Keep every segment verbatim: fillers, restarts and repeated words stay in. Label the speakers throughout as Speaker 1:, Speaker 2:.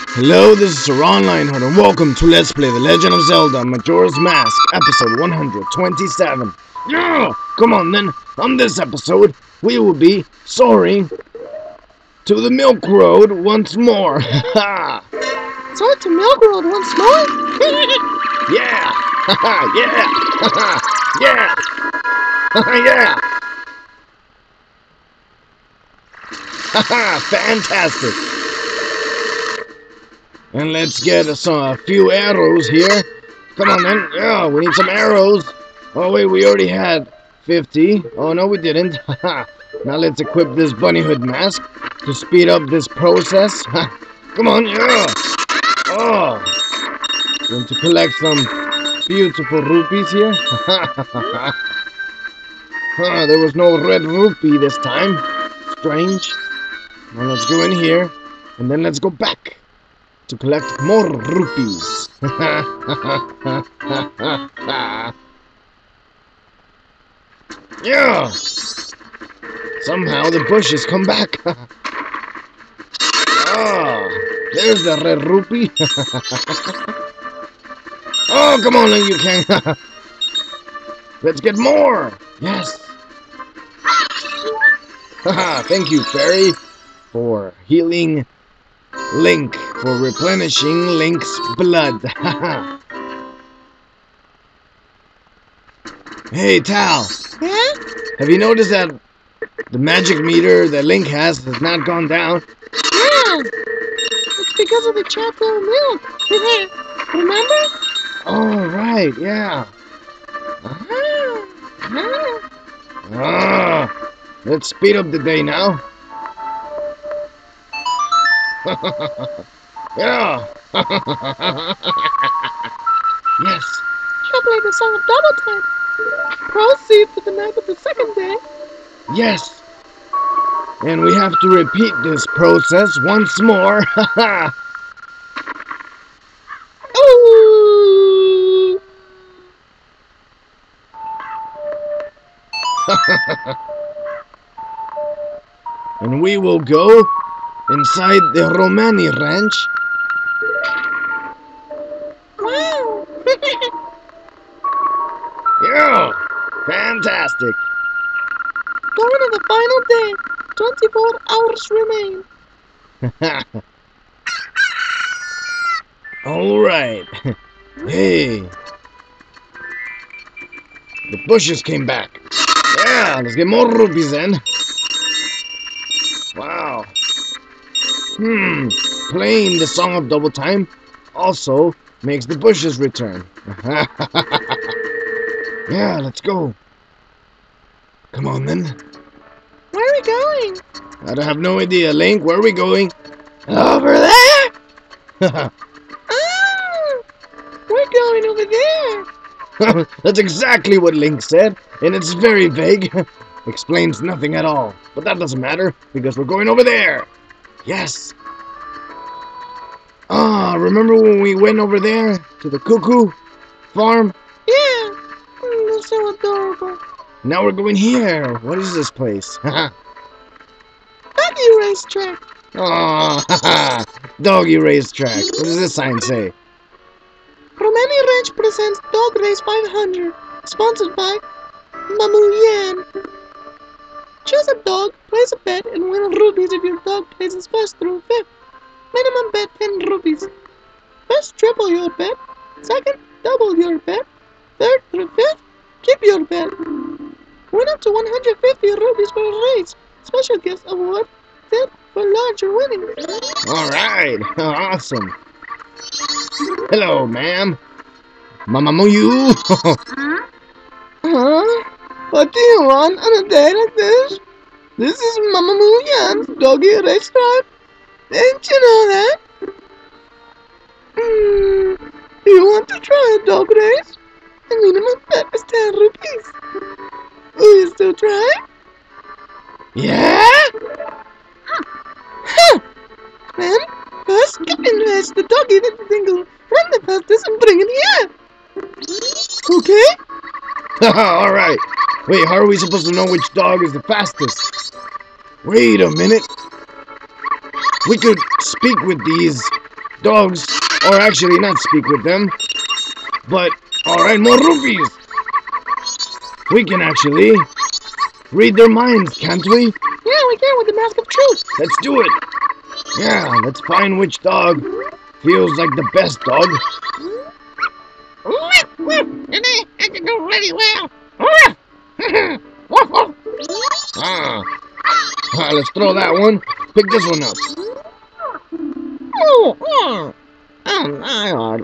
Speaker 1: Hello, this is Saran Lionheart, and welcome to Let's Play The Legend of Zelda Majora's Mask, episode one hundred twenty-seven. Yeah! Come on then, on this episode, we will be soaring to the Milk Road once more. Ha!
Speaker 2: Soar to Milk Road once more?
Speaker 1: Yeah! Yeah! Yeah! Yeah! Haha! Fantastic! And let's get us a few arrows here. Come on then. Yeah, we need some arrows. Oh wait, we already had fifty. Oh no, we didn't. Now let's equip this bunny hood mask to speed up this process. Come on, yeah. Oh, going to collect some beautiful rupees here. Huh, there was no red rupee this time. Strange. Now let's go in here, and then let's go back to collect more rupees. Yeah! Somehow the bushes come back. Oh, there's the red rupee. Oh, come on, you can. Let's get more. Yes. Thank you, Fairy, for healing Link, for replenishing Link's blood. Hey, Tal.
Speaker 2: Yeah?
Speaker 1: Have you noticed that the magic meter that Link has has not gone down?
Speaker 2: Yeah! It's because of the chocolate milk. Remember?
Speaker 1: Oh, right, yeah.
Speaker 2: Ah, ah.
Speaker 1: Ah, let's speed up the day now. Yeah. Yes.
Speaker 2: Shall play the song of double time. Proceed to the night of the second day.
Speaker 1: Yes. And we have to repeat this process once more.
Speaker 2: Ooh.
Speaker 1: And we will go inside the Romani Ranch.
Speaker 2: Wow.
Speaker 1: Yeah. Fantastic.
Speaker 2: Going to the final day. twenty-four hours remain.
Speaker 1: All right. Hey. The bushes came back. Yeah, let's get more rupees then. Wow. Hmm. Playing the song of double time also makes the bushes return. Yeah, let's go. Come on then.
Speaker 2: Where are we going?
Speaker 1: I don't have no idea, Link. Where are we going? Over there.
Speaker 2: Ah, we're going over there.
Speaker 1: That's exactly what Link said, and it's very vague. Explains nothing at all. But that doesn't matter, because we're going over there. Yes. Ah, remember when we went over there to the Cuckoo farm?
Speaker 2: Yeah. Mm, that's so adorable.
Speaker 1: Now we're going here. What is this place?
Speaker 2: Doggy racetrack.
Speaker 1: Oh, doggy racetrack. What does this sign say?
Speaker 2: Romani Ranch presents Dog Race five hundred, sponsored by Mamu Yan. Choose a dog, place a bet, and win rupees if your dog places first through fifth. Minimum bet ten rupees. First, triple your bet. Second, double your bet. Third through fifth, keep your bet. Win up to one hundred fifty rupees per race. Special gift award set for larger winnings.
Speaker 1: Alright, awesome. Hello, ma'am. Mama Muyu.
Speaker 2: Huh? What do you want on a day like this? This is Mama Moo Yan's doggy racetrack. Didn't you know that? Hmm. Do you want to try a dog race? The minimum bet is ten rupees. Will you still try?
Speaker 1: Yeah?
Speaker 2: Huh. Then, first skip and race the doggy that you think will run the fastest and bring it here. Okay?
Speaker 1: Alright. Wait, how are we supposed to know which dog is the fastest? Wait a minute. We could speak with these dogs, or actually not speak with them, but, alright, more rupees! We can actually read their minds, can't we?
Speaker 2: Yeah, we can with the Mask of Truth.
Speaker 1: Let's do it! Yeah, let's find which dog feels like the best dog.
Speaker 2: Woof, woof. Today I can go really well. Woof. Woof, woof.
Speaker 1: Ah. ah, let's throw that one. Pick this one up.
Speaker 2: Oh, oh. Oh, my God.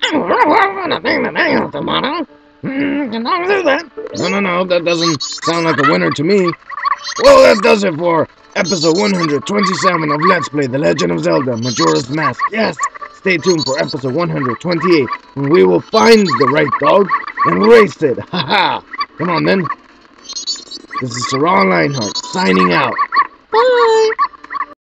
Speaker 2: Mm, can I do that?
Speaker 1: No, no, no, that doesn't sound like a winner to me. Well, that does it for episode one hundred twenty-seven of Let's Play The Legend of Zelda Majora's Mask. Yes, stay tuned for episode one hundred twenty-eight, when we will find the right dog and race it. Haha! Come on, then. This is Sarah Lionheart, signing out.
Speaker 2: Bye.